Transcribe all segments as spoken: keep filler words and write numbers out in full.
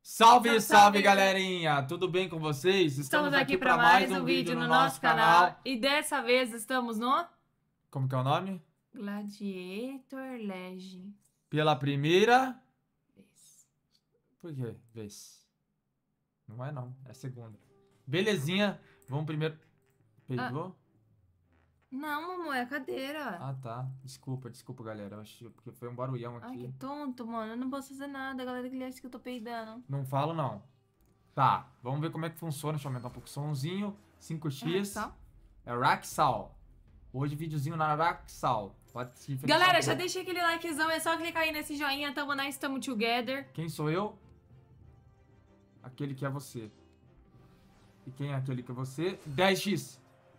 Salve, Salve, salve, salve, galerinha! Tudo bem com vocês? Estamos aqui para mais um vídeo no nosso canal e dessa vez estamos no Como que é o nome? Gladiator Legends. Pela primeira Por quê? Vez. Não é não, é a segunda. Belezinha, vamos primeiro... Pegou? Não, mamãe, é a cadeira. Ah, tá. Desculpa, desculpa, galera. Eu achei porque foi um barulhão Ai, que aqui. tonto, mano. Eu não posso fazer nada, galera, que ele acha que eu tô peidando. Não falo, não. Tá, vamos ver como é que funciona. Deixa eu aumentar um pouco o somzinho. cinco x. É, É Raxal. Hoje, videozinho na Raxal. Pode se diferenciar Galera, um já pouco. deixa aquele likezão, é só clicar aí nesse joinha, tamo nós, tamo together. Quem sou eu? Aquele que é você. E quem é aquele que é você? dez x.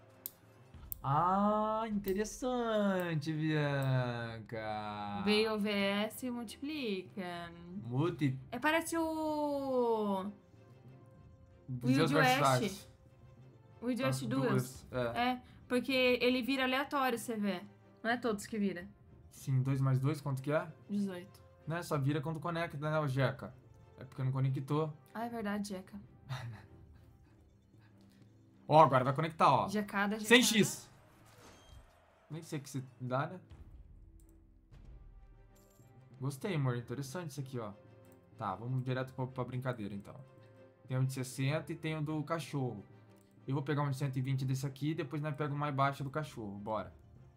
Ah, interessante, Bianca. Veio o V S e multiplica. Multi... É, parece o... O Zeus Wild versus West. Arts. O Wild Ah, West Duels. É. É, porque ele vira aleatório, você vê. Não é todos que vira. Sim, dois mais dois, quanto que é? dezoito. Né, só vira quando conecta, né, o Jeca? É porque não conectou. Ah, é verdade, Jeca. Ó, agora vai conectar, ó. Jecada, Jecada. cem x. Nem sei o que se dá, né? Gostei, amor. Interessante isso aqui, ó. Tá, vamos direto pra, pra brincadeira, então. Tem um de sessenta e tem um do cachorro. Eu vou pegar um de cento e vinte desse aqui e depois nós pegamos o mais baixo do cachorro. Bora.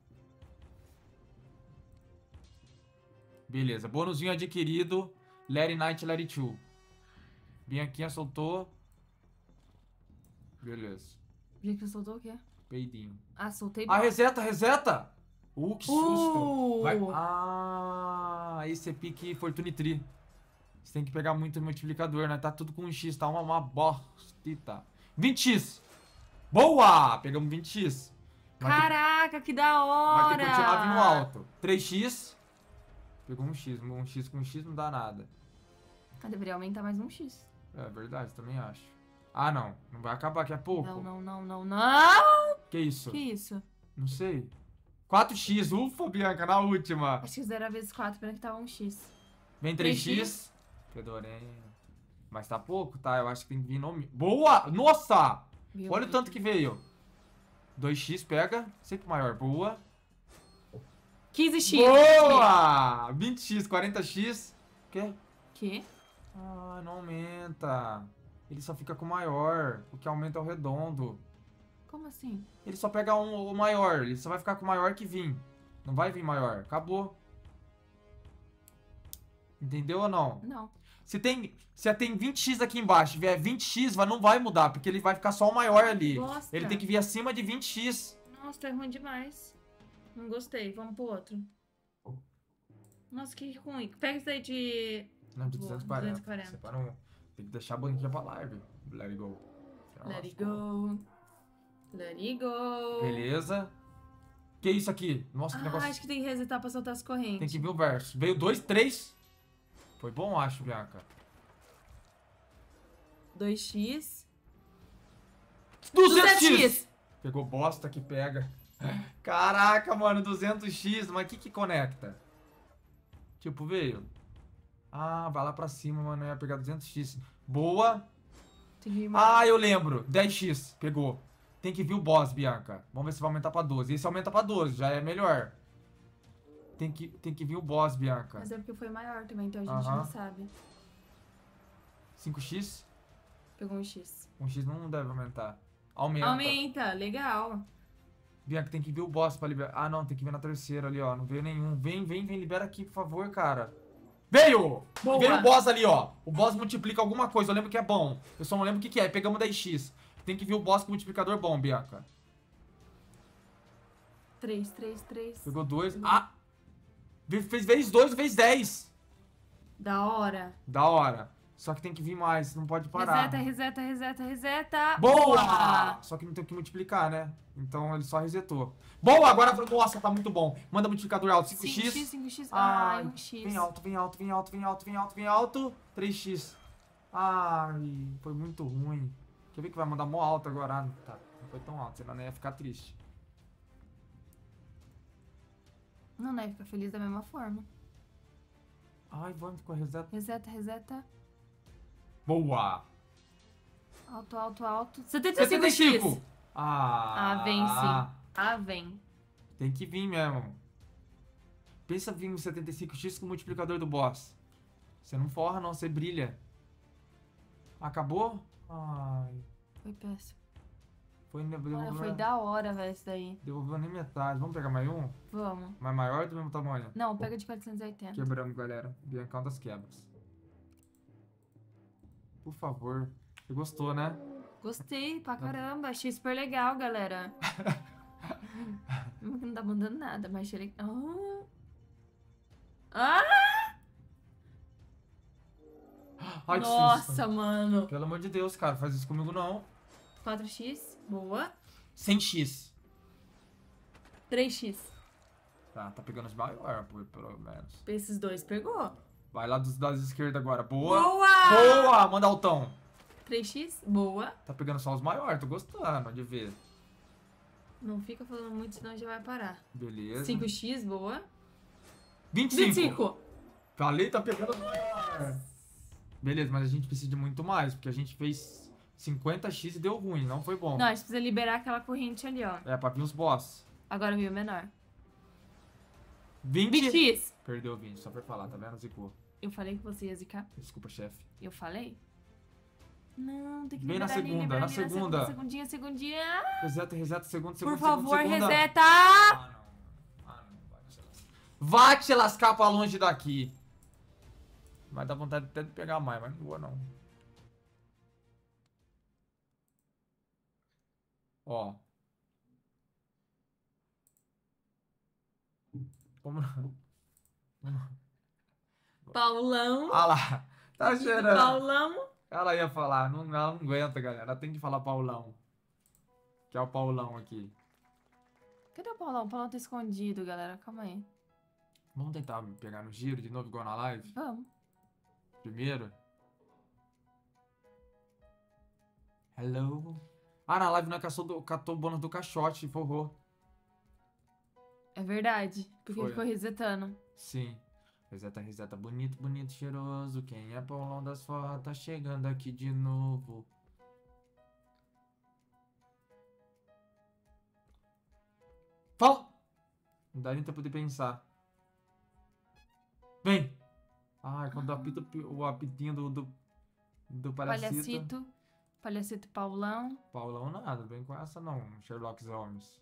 Beleza. Bônusinho adquirido. Let it night, let it two. Bianquinha soltou. Beleza. Bianca soltou o quê? Peidinho. Ah, soltei. Ah, reseta, reseta! Uh, que susto! Uh! Vai... Ah, esse é pique Fortune Tree. Você tem que pegar muito multiplicador, né? Tá tudo com um x, tá uma, uma bostita. vinte x! Boa! Pegamos vinte x. Vai ter- Caraca, que da hora! Vai ter que continuar vindo alto. três x. Pegou um x. Um x com um x não dá nada. Ah, deveria aumentar mais um X. É verdade, também acho. Ah, não. Não vai acabar daqui a pouco. Não, não, não, não, não! Que isso? Que isso? Não sei. quatro x. Ufa, Bianca, na última. Acho que zero vezes quatro, pena que tava um X. Vem três x. Fedorento. Mas tá pouco, tá? Eu acho que tem que vir no... Boa! Nossa! Viu? Olha o tanto que veio. dois x pega. Sempre maior. Boa. quinze X. Boa! vinte x, quarenta x. O quê? Que? Ah, não aumenta. Ele só fica com o maior. O que aumenta é o redondo. Como assim? Ele só pega um, o maior. Ele só vai ficar com o maior que vir. Não vai vir maior. Acabou. Entendeu ou não? Não. Se tem, se tem vinte x aqui embaixo e vier vinte x, vai- não vai mudar, porque ele vai ficar só o maior ali. Bosta. Ele tem que vir acima de vinte x. Nossa, tá ruim demais. Não gostei. Vamos pro outro. Nossa, que ruim. Pega isso aí de... Não, de Boa, duzentos e quarenta. duzentos e quarenta. Separa um. Tem que deixar a banquinha pra live. Let it go. Let it go. Let it go. Beleza. Que isso aqui? Nossa, que Ah, negócio. acho que tem que resetar pra soltar as correntes. Tem que ver o verso. Veio dois, três. Foi bom, acho, Bianca. dois X. duzentos x! Pegou bosta que pega. Caraca, mano, duzentos x. Mas o que que conecta? Tipo, veio. Ah, vai lá pra cima, mano. Eu ia pegar duzentos x. Boa. Tem que ir mais. Ah, eu lembro. dez x. Pegou. Tem que vir o boss, Bianca. Vamos ver se vai aumentar pra doze. Esse aumenta pra doze, já é melhor. Tem que, tem que vir o boss, Bianca. Mas é porque foi maior também, então a gente Aham. não sabe. cinco x. Pegou um X. um x não deve aumentar. Aumenta. Aumenta, legal. Bianca, tem que ver o boss pra liberar. Ah, não, tem que ver na terceira ali, ó. Não veio nenhum. Vem, vem, vem, libera aqui, por favor, cara. Veio! Boa. Veio o boss ali, ó. O boss multiplica alguma coisa, eu lembro que é bom. Eu só não lembro o que que é. Pegamos dez x. Tem que ver o boss com multiplicador bom, Bianca. três, três, três. Pegou dois. Ah! Ve- Fez vez dois, vez dez. Da hora. Da hora. Só que tem que vir mais, não pode parar. Reseta, reseta, reseta, reseta. Boa! Só que não tem o que multiplicar, né? Então ele só resetou. Boa! Agora, nossa, tá muito bom. Manda multiplicador alto. cinco x. cinco X, cinco X. Ai, Ai, um X. vem alto, vem alto, vem alto, vem alto, vem alto, vem alto. três x. Ai, foi muito ruim. Quer ver que vai mandar mó alto agora? Ah, não, tá, não foi tão alto, senão não ia ficar triste. Não, né? Fica feliz da mesma forma. Ai, vamos com a reseta. Reseta, reseta. Boa. Alto, alto, alto. setenta e cinco setenta e cinco. X. Ah. Ah, vem sim. Ah, vem. Tem que vir mesmo. Pensa vir no setenta e cinco X com o multiplicador do boss. Você não forra não, você brilha. Acabou? Ai. Foi péssimo. Foi, Olha, devolveu, foi da hora, velho, isso daí. devolveu nem metade. Vamos pegar mais um? Vamos. Mais maior do mesmo tamanho? Não, pega de quatrocentos e oitenta. Quebramos, galera. Biancão das quebras. Por favor. Você gostou, né? Gostei pra caramba. Achei super legal, galera. Não tá mandando nada, mas achei legal. Ah! Ai, que Nossa, susto. mano. Pelo amor de Deus, cara. Faz isso comigo não. quatro X. Boa. cem X. três X. Tá, tá pegando os maiores, por- pelo menos. Esses dois pegou. Vai lá dos lados esquerdos agora. Boa. Boa! Boa! Manda altão. três X. Boa. Tá pegando só os maiores. Tô gostando de ver. Não fica falando muito, senão já vai parar. Beleza. cinco X. Boa. vinte e cinco. vinte e cinco. Falei, tá pegando os maiores. Beleza, mas a gente precisa de muito mais, porque a gente fez cinquenta X e deu ruim, não foi bom. Não, a gente precisa liberar aquela corrente ali, ó. É, pra vir os boss. Agora veio o menor. vinte. vinte X. Perdeu vinte, só pra falar, tá vendo? Zicou. Eu falei que você ia zicar. Desculpa, chefe. Eu falei? Não, tem que Vem na liberar ali, segunda, liberar na ali, segunda. Segundinha, segundinha. Reseta, reseta, segundo, Por segundo, favor, segundo, segunda. reseta. Ah, não. Ah, não. Vai te lascar. Vai te lascar pra longe daqui. Vai dar vontade até de pegar mais, mas não vou não. Ó. Como não? Paulão. Ah lá. Tá cheirando. Paulão. Ela ia falar. Não, ela não aguenta, galera. Ela tem que falar Paulão. Que é o Paulão aqui. Cadê o Paulão? O Paulão tá escondido, galera. Calma aí. Vamos tentar pegar no giro de novo, igual na live? Vamos. Primeiro. Hello. Ah, na live não é caçou, do, catou o bônus do caixote e forrou. É verdade. Porque Foi. ficou resetando. Sim. Reseta, reseta, bonito, bonito, cheiroso. Quem é Paulão das fotos tá chegando aqui de novo. Fala! Não dá nem tempo de pensar. Vem! Ai, quando apita o apitinho do, do, do palhacito. Palhacito. Palhacito Paulão. Paulão nada, vem com essa não, Sherlock Holmes.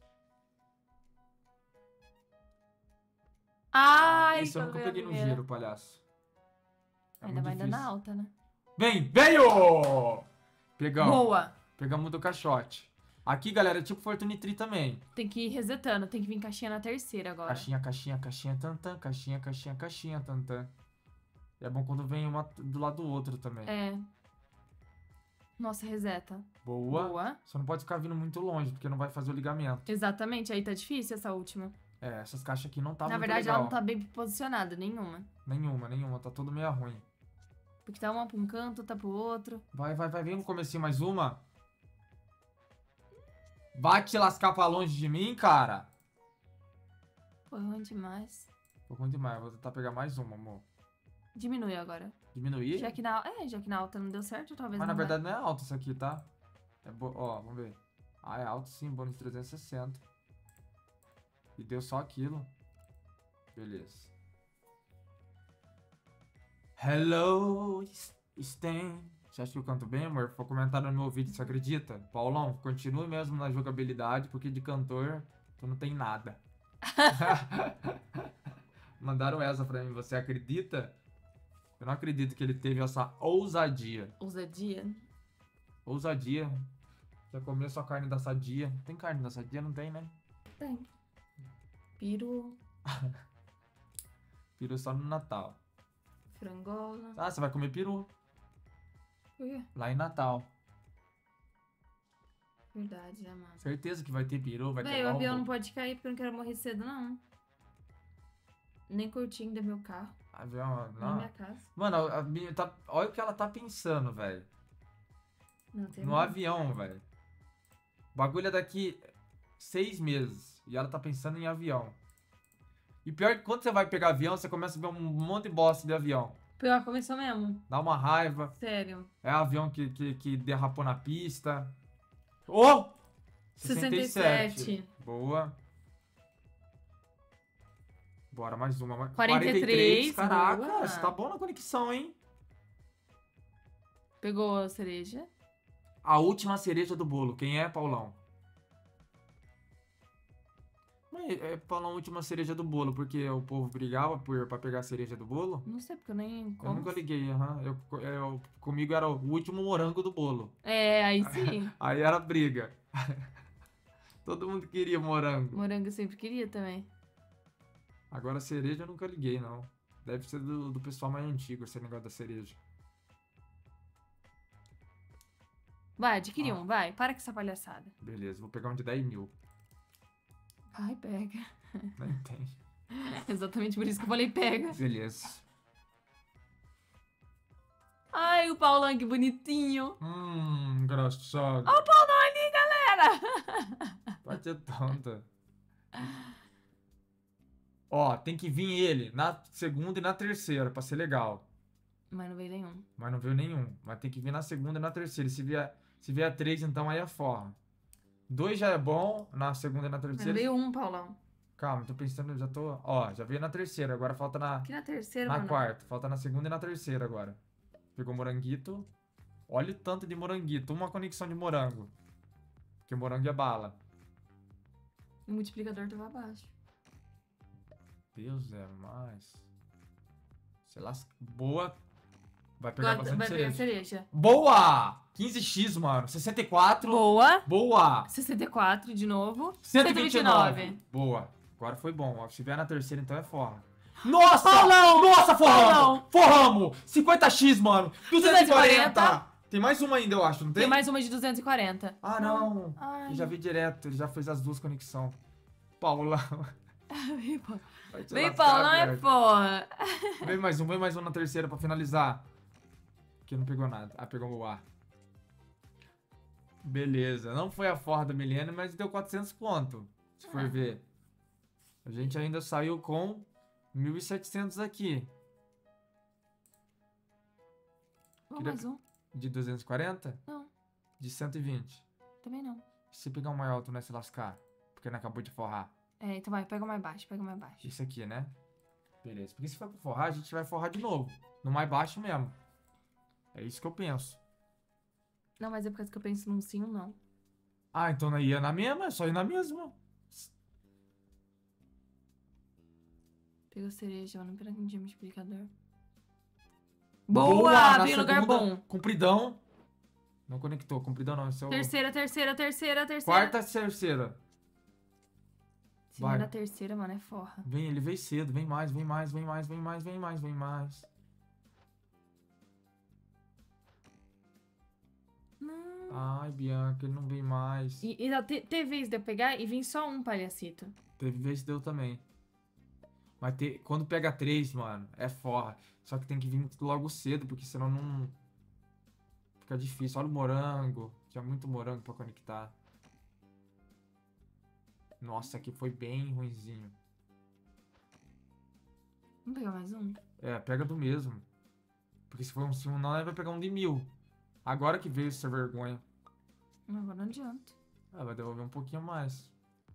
Ai, Isso eu quando nunca veio a peguei no primeira. giro, palhaço. É Ainda muito vai dando difícil. alta, né? Vem, veio! Pegamos. Boa. Pegamos do caixote. Aqui, galera, é tipo Fortune Tree também. Tem que ir resetando. Tem que vir caixinha na terceira agora. Caixinha, caixinha, caixinha, tantã, caixinha, caixinha, caixinha, tantã. E é bom quando vem uma do lado do outro também. É. Nossa, reseta. Boa. Boa. Só não pode ficar vindo muito longe, porque não vai fazer o ligamento. Exatamente. Aí tá difícil essa última. É, essas caixas aqui não tá Na muito verdade, legal. ela não tá bem posicionada, nenhuma. Nenhuma, nenhuma. Tá tudo meio ruim. Porque tá uma pra um canto, outra pro outro. Vai, vai, vai. Vem no comecinho mais uma. Vai te lascar pra longe de mim, cara. Pô, ruim demais. Tô ruim demais. Vou tentar pegar mais uma, amor. Diminui agora. Diminuir? Já que na, é, já que na alta não deu certo, talvez Mas não na vai. verdade não é alto isso aqui, tá? É bo... Ó, vamos ver. Ah, é alto sim. Bônus trezentos e sessenta. E deu só aquilo. Beleza. Hello, Stan. Você acha que eu canto bem, amor? Foi comentário no meu vídeo, você acredita? Paulão, continue mesmo na jogabilidade, porque de cantor tu não tem nada. Mandaram essa pra mim, você acredita? Eu não acredito que ele teve essa ousadia. Ousadia. Ousadia. Você comer só carne da sadia. Tem carne da sadia? Não tem, né? Tem. Peru, Peru só no Natal. frangola. Ah, você vai comer peru. Por quê? Lá em Natal. Verdade, né, mano? Certeza que vai ter peru, vai ter Véi, o avião não lombo. pode cair porque eu não quero morrer cedo, não. Nem curtindo do meu carro. Avião, Nem não. minha casa. Mano, a, a minha tá, olha o que ela tá pensando, velho. Não tem No nada. avião, velho. O bagulho é daqui seis meses. E ela tá pensando em avião. E pior que quando você vai pegar avião, você começa a ver um monte de bosta de avião. Pior, começou mesmo. Dá uma raiva. Sério. É avião que, que, que derrapou na pista. Oh! sessenta e sete. Boa. Bora, mais uma. mais- quarenta e três, Caraca, boa. você tá bom na conexão, hein? Pegou a cereja. A última cereja do bolo. Quem é, Paulão? Mas é, Paulão, a última cereja do bolo, porque o povo brigava por, pra pegar a cereja do bolo? Não sei, porque eu nem Eu como. nunca liguei, aham. Eu, eu- comigo era o último morango do bolo. É, aí sim. Aí era briga. Todo mundo queria morango. Morango eu sempre queria também. Agora cereja eu nunca liguei, não. Deve ser do, do pessoal mais antigo esse negócio da cereja. Vai, adquiri Ah. um, vai. Para com essa palhaçada. Beleza, vou pegar um de dez mil. Vai, pega. Nem tem. Exatamente por isso que eu falei pega. Beleza. Ai, o Paulão, que bonitinho. Hum, engraçado. Ó o Paulão ali, galera. Pode ser tonta. Ó, tem que vir ele na segunda e na terceira pra ser legal. Mas não veio nenhum. Mas não veio nenhum. Mas tem que vir na segunda e na terceira. E se vier, se vier três, então aí é forra. Dois já é bom, na segunda e na Mas não terceira. veio um, Paulão. Calma, tô pensando, já tô. Ó, já veio na terceira, agora falta na, Aqui na terceira, na mano. quarta. Falta na segunda e na terceira agora. Pegou moranguito. Olha o tanto de moranguito. Uma conexão de morango. Porque morango é bala. O multiplicador tava abaixo. Deus é mais. Sei lá. Boa. Vai pegar Agora bastante vai pegar cereja. cereja. Boa! quinze x, mano. sessenta e quatro. Boa. Boa! sessenta e quatro de novo. cento e vinte e nove. Boa. Agora foi bom. Ó, se vier na terceira, então é forra. Nossa! Paulão! Nossa, forramos! Paulão! Forramos! cinquenta x, mano. duzentos e quarenta. duzentos e quarenta. Tem mais uma ainda, eu acho, não tem? Tem mais uma de duzentos e quarenta. Ah, não. Ai. Ele já veio direto. Ele já fez as duas conexões. Paulão. Vem, pô. Vai te Vem, lascar, Paulão, é velho. porra. Vem mais um, vem mais um na terceira pra finalizar. Que não pegou nada. Ah, pegou o ar. Beleza. Não foi a forra do milênio, mas deu quatrocentos pontos. Se for É. ver. A gente ainda saiu com mil e setecentos aqui. Vamos Queria- mais um. De duzentos e quarenta? Não, De cento e vinte. também não. Se pegar um mais alto, não é se lascar. Porque não acabou de forrar. É, então vai, pega o mais baixo, pega o mais baixo. Isso aqui, né? Beleza. Porque se for pra forrar, a gente vai forrar de novo. No mais baixo mesmo. É isso que eu penso. Não, mas é por causa que eu penso num sim ou não. Ah, então não ia na mesma? É só ir na mesma. Pegou cereja, eu não entendi o multiplicador. Boa! Boa! Na Veio lugar segunda, bom. Compridão. Não conectou. Compridão não. Esse é o... Terceira, terceira, terceira, terceira. Quarta, terceira. Se Vai. vai na terceira, mano, é forra. Vem, ele veio cedo. Vem mais, vem mais, vem mais, vem mais, vem mais, vem mais. Não. Ai, Bianca, ele não vem mais. E, e te- teve vez de eu pegar e vim só um palhacito. Teve vez que deu também. Mas te- quando pega três, mano, é forra. Só que tem que vir logo cedo, porque senão não... Fica difícil. Olha o morango. Tinha muito morango pra conectar. Nossa, aqui foi bem ruinzinho. Vamos pegar mais um? É, pega do mesmo. Porque se for um sim, não, ele vai pegar um de mil. Agora que veio essa vergonha. Não, agora não adianta. Ah, vai devolver um pouquinho mais.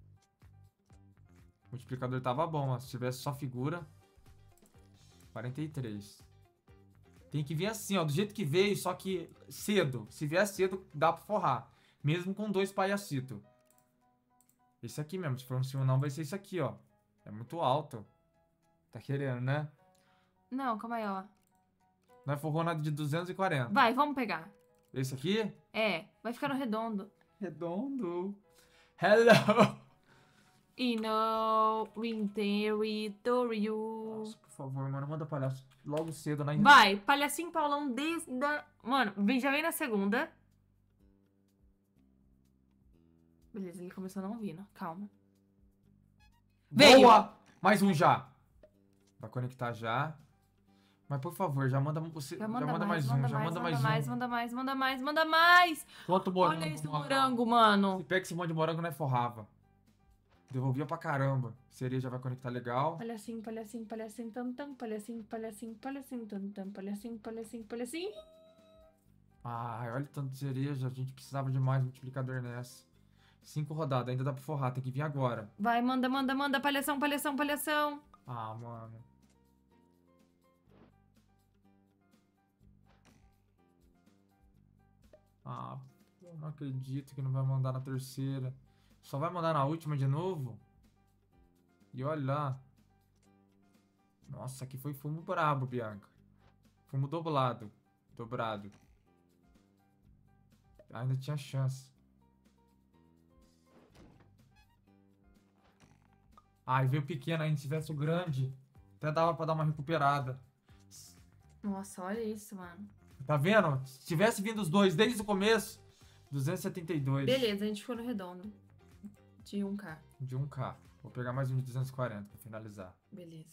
O multiplicador tava bom, ó. Se tivesse só figura. quarenta e três. Tem que vir assim, ó. Do jeito que veio, só que cedo. Se vier cedo, dá pra forrar. Mesmo com dois palhacitos. Esse aqui mesmo. Se for um sim ou não, vai ser esse aqui, ó. É muito alto. Tá querendo, né? Não, calma aí, ó. Não é forrou nada de duzentos e quarenta. Vai, vamos pegar. Esse aqui? É, vai ficar no redondo. Redondo. Hello! E no in territory. Nossa, por favor, mano, manda palhaço logo cedo na Vai, palhacinho Paulão desde a... Mano, vem- já vem na segunda. Beleza, ele começou não ouvindo. Calma. Veio! Boa! Mais um já. Vai conectar já. Mas por favor, já manda, você, Já já manda, manda mais, mais, um, manda já mais, manda manda mais, mais, um. manda mais, manda mais, manda mais. Quanto morango? Olha esse mano. morango, mano. Se pega esse monte de morango, não é forrava. Devolvia pra caramba. Cereja vai conectar legal. Palhacinho, palhacinho, palhacinho, tam, tam, palhacinho, palhacinho, palhacinho, tam, tam, palhacinho, palhacinho, palhacinho. Ai, olha o tanto de cereja. A gente precisava de mais multiplicador nessa. Cinco rodadas, ainda dá pra forrar. Tem que vir agora. Vai, manda, manda, manda, palhação, palhação, palhação. Ah, mano. Ah, eu não acredito que não vai mandar na terceira. Só vai mandar na última de novo? E olha lá. Nossa, aqui foi fumo brabo, Bianca. Fumo dobrado. Dobrado. Ainda tinha chance. Ah, e veio pequeno ainda. Se tivesse o grande, até dava pra dar uma recuperada. Nossa, olha isso, mano. Tá vendo? Se tivesse vindo os dois desde o começo, duzentos e setenta e dois. Beleza, a gente ficou no redondo. De um K. De um K. Vou pegar mais um de duzentos e quarenta pra finalizar. Beleza.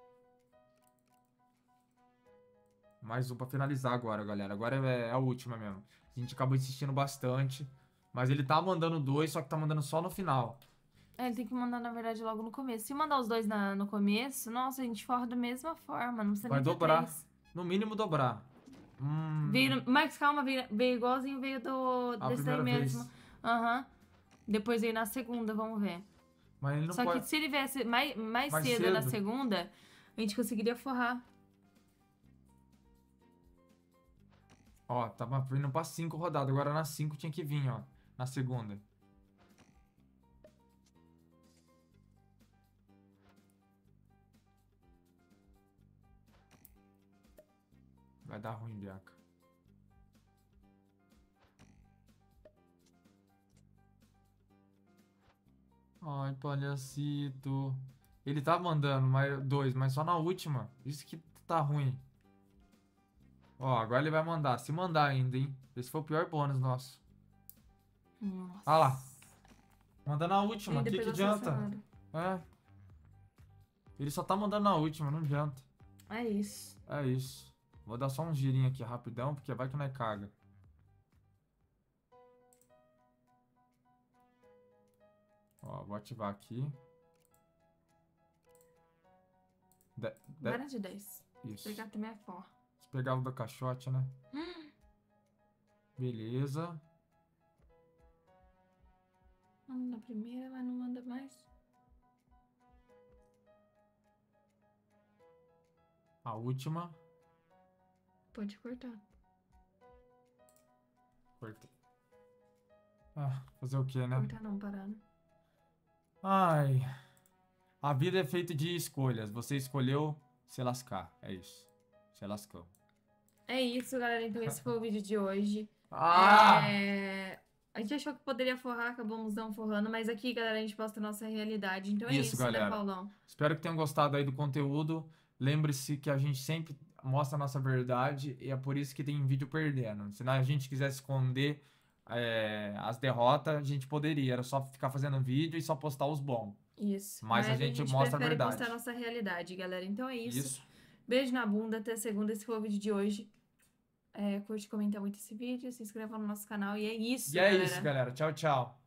Mais um pra finalizar agora, galera. Agora é, é a última mesmo. A gente acabou insistindo bastante. Mas ele tá mandando dois, só que tá mandando só no final. É, ele tem que mandar, na verdade, logo no começo. Se mandar os dois na, no começo, nossa, a gente forra da mesma forma. Não precisa Vai nem ter dobrar. três. No mínimo dobrar. Hum, Veio, Max, calma, veio, veio igualzinho veio do, a desse daí primeira mesmo. vez. Aham. Depois veio na segunda, vamos ver. Mas ele não Só pode... que se ele viesse mais, mais, Mais cedo, na cedo. segunda, a gente conseguiria forrar. Ó, tava vindo pra cinco rodadas. Agora na cinco tinha que vir, ó. Na segunda. Vai dar ruim, Bianca. Ai, palhacito. Ele tá mandando mais dois, mas só na última. Isso que tá ruim. Ó, agora ele vai mandar. Se mandar ainda, hein? Esse foi o pior bônus nosso. Nossa. Ah lá. Manda na última. O Ainda que que pegou adianta? estacionário. É. Ele só tá mandando na última, não adianta. É isso. É isso. Vou dar só um girinho aqui rapidão, porque vai que não é caga. Ó, vou ativar aqui. De, de, Agora de dez. isso. Pegar também é forra. Você pegava do caixote, né? Beleza. Manda na primeira, mas não manda mais. A última. Pode cortar. Cortei. Ah, fazer o que, né? Cortar não, parar, né? Ai. A vida é feita de escolhas. Você escolheu se lascar. É isso. Se lascou. É isso, galera. Então esse foi o vídeo de hoje. Ah! É, A gente achou que poderia forrar, acabamos não forrando, mas aqui, galera, a gente posta a nossa realidade. Então é Isso, isso, né, galera. Paulão? Espero que tenham gostado aí do conteúdo. Lembre-se que a gente sempre mostra a nossa verdade e é por isso que tem vídeo perdendo. Se a gente quisesse esconder é, as derrotas, a gente poderia. Era só ficar fazendo vídeo e só postar os bons. Isso. Mas a gente mostra a prefere verdade. postar a nossa realidade, galera. Então é isso. Isso. Beijo na bunda, até segunda. Esse foi o vídeo de hoje. É, curte e comenta muito esse vídeo, se inscreva no nosso canal. E é isso, E é galera. isso, galera. Tchau, tchau.